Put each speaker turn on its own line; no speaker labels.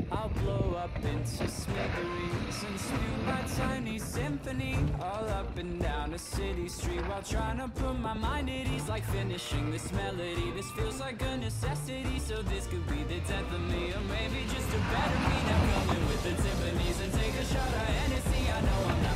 I'll blow up into smithereens and spew my tiny symphony all up and down a city street, while trying to put my mind at ease, like finishing this melody. This feels like a necessity, so this could be the death of me, or maybe just a better me. Now come in with the timpanis and take a shot of Hennessy. I know I'm